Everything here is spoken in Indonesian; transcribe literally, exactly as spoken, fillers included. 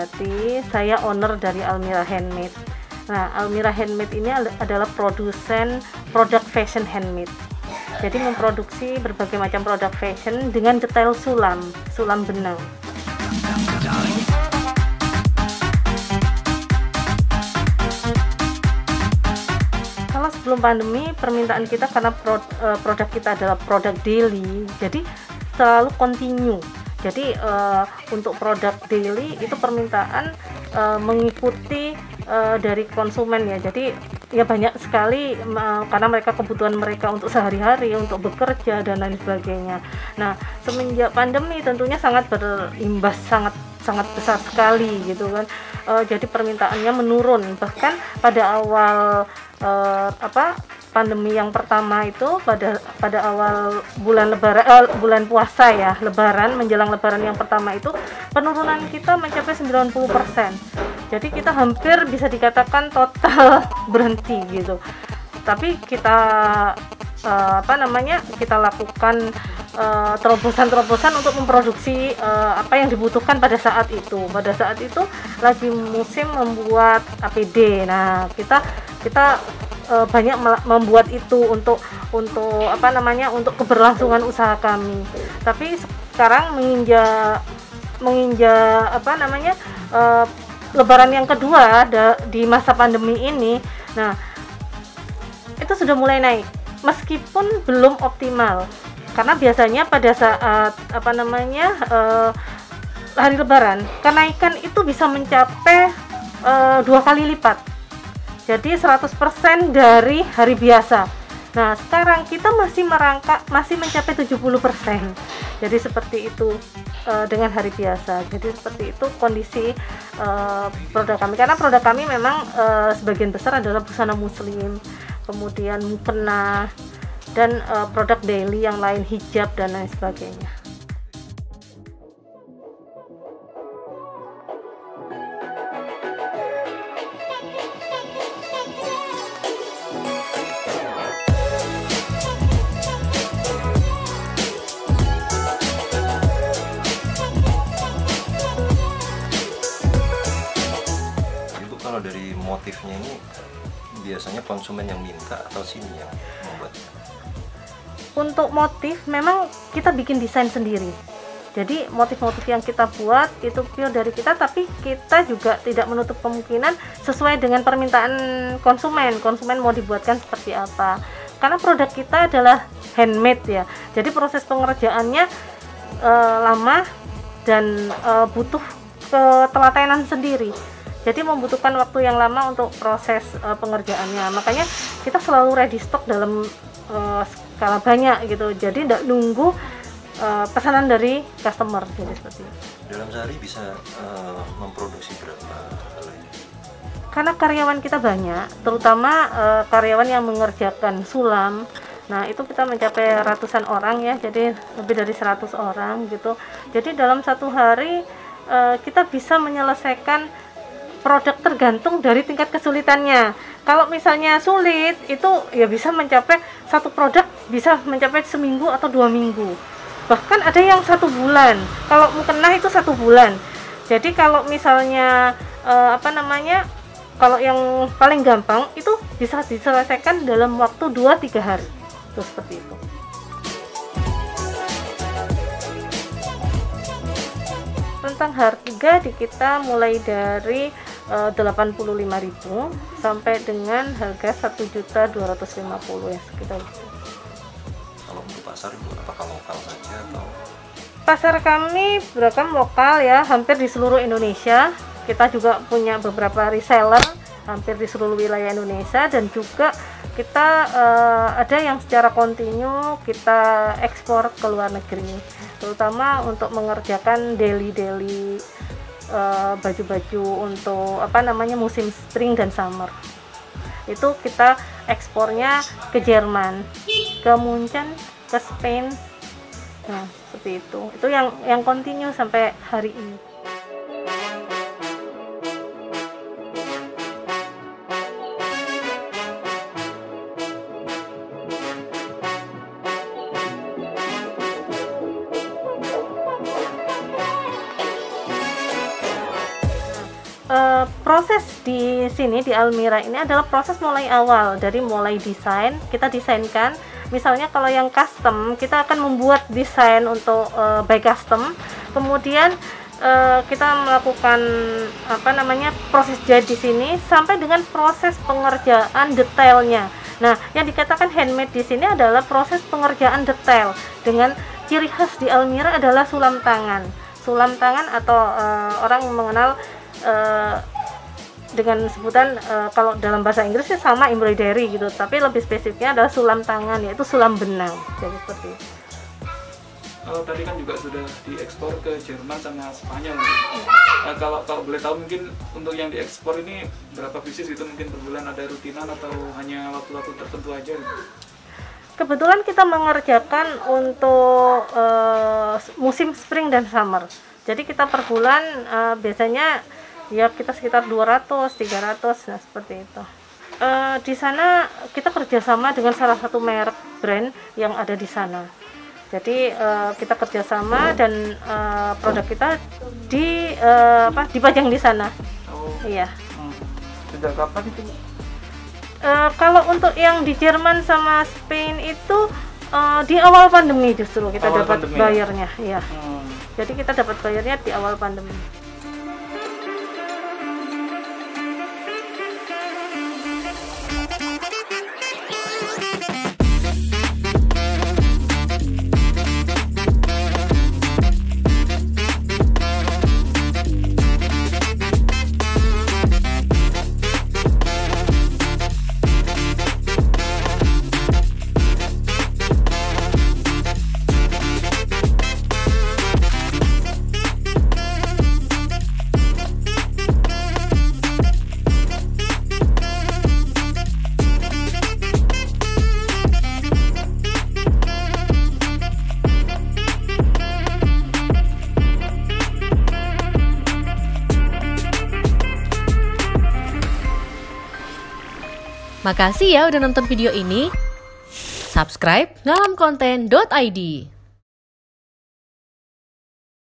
Supriyati, saya owner dari Almira Handmade. Nah, Almira Handmade ini adalah produsen produk fashion handmade. Jadi memproduksi berbagai macam produk fashion dengan detail sulam, sulam benang. Kalau sebelum pandemi, permintaan kita karena produk kita adalah produk daily, jadi selalu continue. Jadi uh, untuk produk daily itu permintaan uh, mengikuti uh, dari konsumen ya. Jadi ya banyak sekali uh, karena mereka kebutuhan mereka untuk sehari-hari, untuk bekerja dan lain sebagainya. Nah, semenjak pandemi tentunya sangat berimbas, sangat sangat besar sekali gitu kan. Uh, jadi permintaannya menurun. Bahkan pada awal uh, apa pandemi yang pertama itu pada pada awal bulan lebaran eh, bulan puasa ya, lebaran menjelang lebaran yang pertama itu penurunan kita mencapai sembilan puluh persen. Jadi kita hampir bisa dikatakan total berhenti gitu. Tapi kita eh, apa namanya? kita lakukan eh, terobosan-terobosan untuk memproduksi eh, apa yang dibutuhkan pada saat itu. Pada saat itu lagi musim membuat A P D. Nah, kita kita banyak membuat itu untuk untuk apa namanya untuk keberlangsungan usaha kami. Tapi sekarang menginjak menginjak apa namanya uh, lebaran yang kedua ada di masa pandemi ini. Nah, itu sudah mulai naik meskipun belum optimal, karena biasanya pada saat apa namanya uh, hari lebaran kenaikan itu bisa mencapai uh, dua kali lipat. Jadi seratus persen dari hari biasa. Nah, sekarang kita masih merangkak, masih mencapai tujuh puluh persen. Jadi seperti itu uh, dengan hari biasa. Jadi seperti itu kondisi uh, produk kami. Karena produk kami memang uh, sebagian besar adalah busana muslim, kemudian mukena, dan uh, produk daily yang lain, hijab dan lain sebagainya. Kalau dari motifnya ini biasanya konsumen yang minta atau sini yang membuatnya? Untuk motif memang kita bikin desain sendiri. Jadi motif-motif yang kita buat itu pure dari kita, tapi kita juga tidak menutup kemungkinan sesuai dengan permintaan konsumen. Konsumen mau dibuatkan seperti apa. Karena produk kita adalah handmade ya. Jadi proses pengerjaannya e, lama dan e, butuh ketelatenan sendiri. Jadi membutuhkan waktu yang lama untuk proses uh, pengerjaannya. Makanya kita selalu ready stock dalam uh, skala banyak gitu. Jadi tidak nunggu uh, pesanan dari customer. Jadi seperti itu. Dalam sehari bisa uh, memproduksi berapa? Karena karyawan kita banyak, terutama uh, karyawan yang mengerjakan sulam. Nah, itu kita mencapai ratusan orang ya. Jadi lebih dari seratus orang gitu. Jadi dalam satu hari uh, kita bisa menyelesaikan produk tergantung dari tingkat kesulitannya. Kalau misalnya sulit, itu ya bisa mencapai satu produk bisa mencapai seminggu atau dua minggu. Bahkan ada yang satu bulan. Kalau mukena itu satu bulan. Jadi kalau misalnya eh, apa namanya, kalau yang paling gampang itu bisa diselesaikan dalam waktu dua tiga hari. Terus seperti itu. Tentang harga di kita mulai dari delapan puluh lima ribu sampai dengan harga satu juta dua ratus lima puluh ya, sekitar itu. Kalau untuk pasar itu apakah lokal saja atau? Pasar kami beragam lokal ya, hampir di seluruh Indonesia. Kita juga punya beberapa reseller hampir di seluruh wilayah Indonesia, dan juga kita uh, ada yang secara kontinu kita ekspor ke luar negeri, terutama untuk mengerjakan daily-daily Uh, baju-baju untuk apa namanya musim spring dan summer. Itu kita ekspornya ke Jerman, ke Munchen, ke Spain. Nah, seperti itu. Itu yang yang kontinu sampai hari ini. Uh, proses di sini di Almira ini adalah proses mulai awal, dari mulai desain, kita desainkan. Misalnya kalau yang custom, kita akan membuat desain untuk uh, by custom, kemudian uh, kita melakukan apa namanya proses jahit di sini sampai dengan proses pengerjaan detailnya. Nah, yang dikatakan handmade di sini adalah proses pengerjaan detail dengan ciri khas di Almira adalah sulam tangan. Sulam tangan atau uh, orang mengenal Uh, dengan sebutan uh, kalau dalam bahasa Inggrisnya sama embroidery gitu, tapi lebih spesifiknya adalah sulam tangan, yaitu sulam benang. Jadi seperti itu. Kalau tadi kan juga sudah diekspor ke Jerman sama Spanyol. Nah, kalau kalau boleh tahu mungkin untuk yang diekspor ini berapa pieces itu, mungkin per bulan ada rutinan atau hanya waktu-waktu tertentu aja gitu? Kebetulan kita mengerjakan untuk uh, musim spring dan summer. Jadi kita per bulan uh, biasanya ya kita sekitar dua ratus, tiga ratus, nah seperti itu. Uh, di sana kita kerjasama dengan salah satu merek brand yang ada di sana. Jadi uh, kita kerjasama dan uh, produk kita di uh, apa dipajang di sana. Oh. Iya. Hmm. Sejak kapan itu? Uh, kalau untuk yang di Jerman sama Spain itu uh, di awal pandemi justru kita awal dapat pandemi, bayarnya, ya. Hmm. Jadi kita dapat bayarnya di awal pandemi. Makasih ya udah nonton video ini. Subscribe ngalamkonten dot i d.